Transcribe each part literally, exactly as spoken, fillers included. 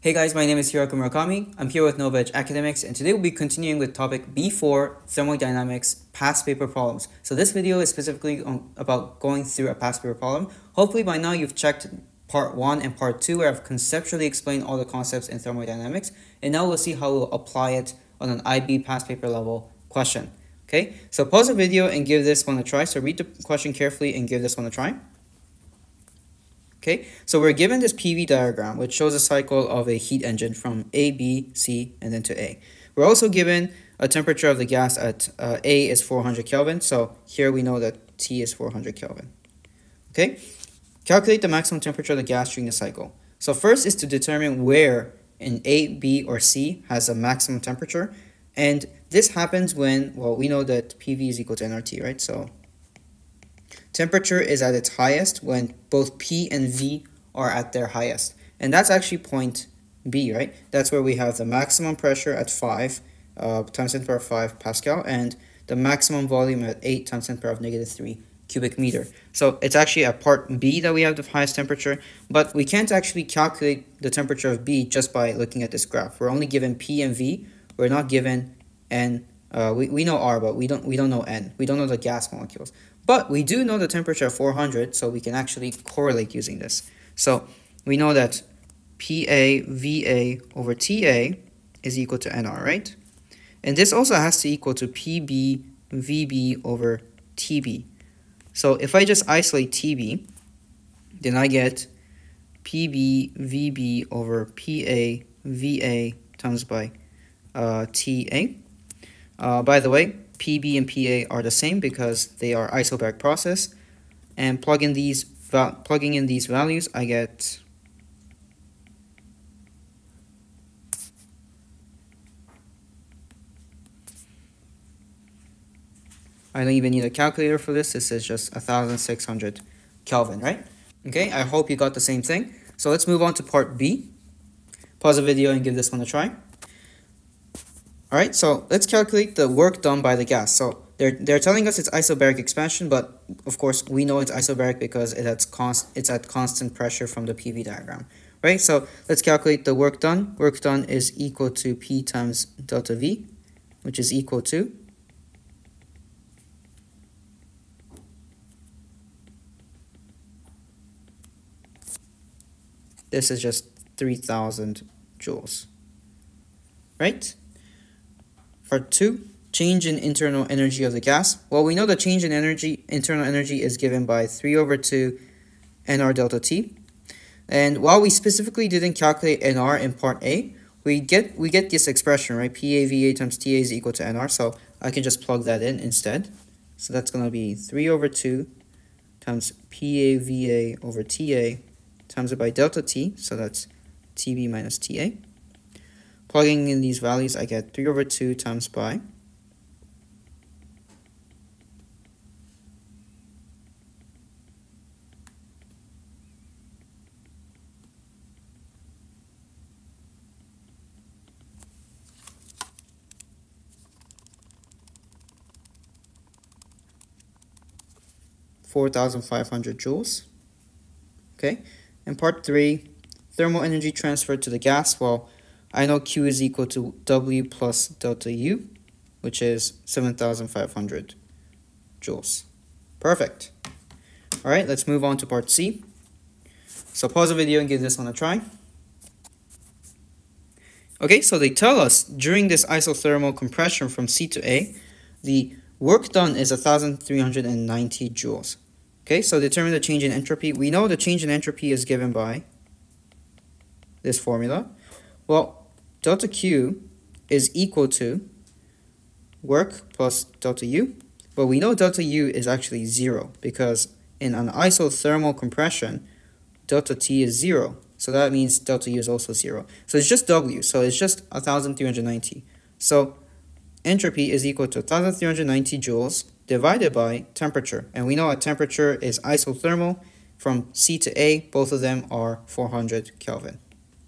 Hey guys, my name is Hiraku Murakami. I'm here with NovaEdge Academics, and today we'll be continuing with topic B four Thermodynamics past paper problems. So this video is specifically on, about going through a past paper problem. Hopefully by now you've checked part one and part two where I've conceptually explained all the concepts in thermodynamics, and now we'll see how we'll apply it on an I B past paper level question. Okay, so pause the video and give this one a try. So read the question carefully and give this one a try. Okay, so we're given this P V diagram, which shows a cycle of a heat engine from A, B, C, and then to A. We're also given a temperature of the gas at uh, A is four hundred Kelvin, so here we know that T is four hundred Kelvin. Okay, calculate the maximum temperature of the gas during the cycle. So first is to determine where in A, B, or C has a maximum temperature, and this happens when, well, we know that P V is equal to N R T, right? So temperature is at its highest when both P and V are at their highest. And that's actually point B, right? That's where we have the maximum pressure at five uh, times ten to the power of five Pascal and the maximum volume at eight times ten to the power of negative three cubic meter. So it's actually at part B that we have the highest temperature, but we can't actually calculate the temperature of B just by looking at this graph. We're only given P and V. We're not given N. Uh, we, we know R, but we don't, we don't know N. We don't know the gas molecules. But we do know the temperature of four hundred, so we can actually correlate using this. So we know that P A V A over T A is equal to N R, right? And this also has to equal to P B V B over T B. So if I just isolate T B, then I get P B V B over P A V A times by uh, T A. Uh, by the way, P B and P A are the same because they are isobaric process, and plug in these plugging in these values, I get I don't even need a calculator for this. This is just one thousand six hundred Kelvin, right? Okay, I hope you got the same thing. So let's move on to part B. Pause the video and give this one a try. Alright, so let's calculate the work done by the gas. So they're, they're telling us it's isobaric expansion, but of course we know it's isobaric because it has const, it's at constant pressure from the P V diagram. Right, so let's calculate the work done. Work done is equal to P times delta V, which is equal to this is just three thousand joules. Right? Part two, change in internal energy of the gas. Well, we know the change in energy, internal energy is given by three over two N R delta T. And while we specifically didn't calculate N R in part A, we get we get this expression, right? P A V A times T A is equal to N R, so I can just plug that in instead. So that's going to be three over two times P A V A over T A times it by delta T, so that's T B minus T A. Plugging in these values, I get three over two times pi four thousand five hundred joules. Okay, and part three, thermal energy transferred to the gas. Well, I know Q is equal to W plus delta U, which is seven thousand five hundred joules. Perfect. All right, let's move on to part C. So pause the video and give this one a try. Okay, so they tell us during this isothermal compression from C to A, the work done is one thousand three hundred ninety joules. Okay, so determine the change in entropy. We know the change in entropy is given by this formula. Well, delta Q is equal to work plus delta U, but we know delta U is actually zero because in an isothermal compression, delta T is zero. So that means delta U is also zero. So it's just W, so it's just one thousand three hundred ninety. So entropy is equal to one thousand three hundred ninety joules divided by temperature. And we know a temperature is isothermal from C to A. Both of them are four hundred Kelvin.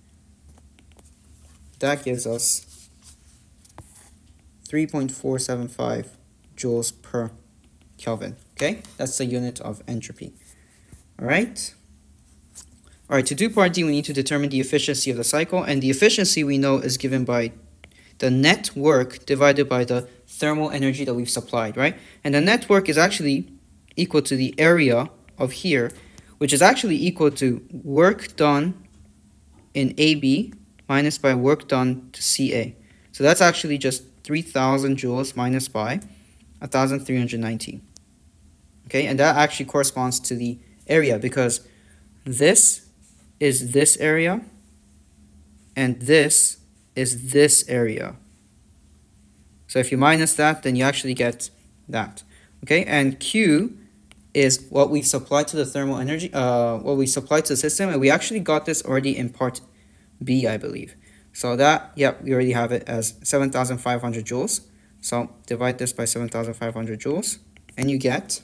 That gives us three point four seven five joules per Kelvin. Okay, that's the unit of entropy. All right. All right, to do part D, we need to determine the efficiency of the cycle, and the efficiency we know is given by the net work divided by the thermal energy that we've supplied, right? And the net work is actually equal to the area of here, which is actually equal to work done in A B minus by work done to C A. So that's actually just three thousand joules minus by one thousand three hundred nineteen. Okay, and that actually corresponds to the area, because this is this area and this is this area. So if you minus that, then you actually get that. Okay, and Q is what we supplied to the thermal energy, uh, what we supplied to the system, and we actually got this already in part B, I believe. So that, yep, we already have it as seven thousand five hundred joules. So divide this by seven thousand five hundred joules, and you get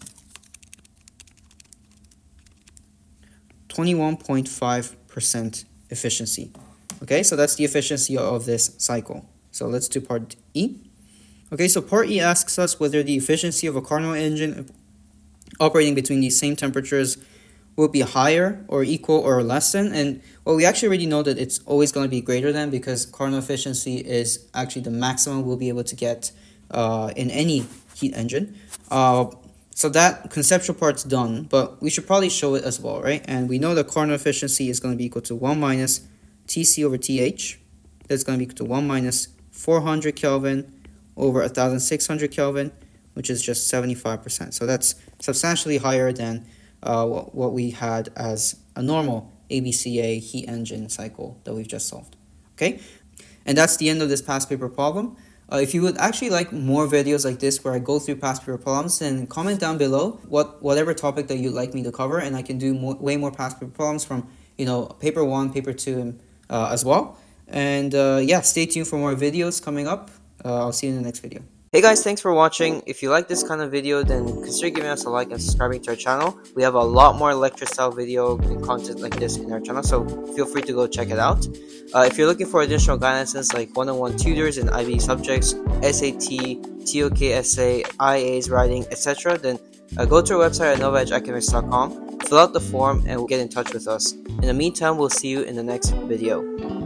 twenty-one point five percent efficiency. Okay, so that's the efficiency of this cycle. So let's do part E. Okay, so part E asks us whether the efficiency of a Carnot engine operating between these same temperatures will be higher or equal or less than. And well, we actually already know that it's always going to be greater than, because Carnot efficiency is actually the maximum we'll be able to get uh, in any heat engine. Uh, So that conceptual part's done, but we should probably show it as well, right? And we know that Carnot efficiency is going to be equal to one minus T C over T H. That's going to be equal to one minus four hundred Kelvin over one thousand six hundred Kelvin, which is just seventy-five percent. So that's substantially higher than uh, what, what we had as a normal A B C A heat engine cycle that we've just solved. Okay? And that's the end of this past paper problem. Uh, if you would actually like more videos like this where I go through past paper problems, then comment down below what whatever topic that you'd like me to cover, and I can do more, way more past paper problems from, you know, paper one, paper two uh, as well. And uh, yeah, stay tuned for more videos coming up. Uh, I'll see you in the next video. Hey guys, thanks for watching. If you like this kind of video, then consider giving us a like and subscribing to our channel. We have a lot more lecture style video and content like this in our channel, so feel free to go check it out. Uh, if you're looking for additional guidances like one-on-one tutors in I B subjects, S A T, T O K S A, I A's writing, et cetera, then uh, go to our website at Nova Edge Academics dot com, fill out the form, and we'll get in touch with us. In the meantime, we'll see you in the next video.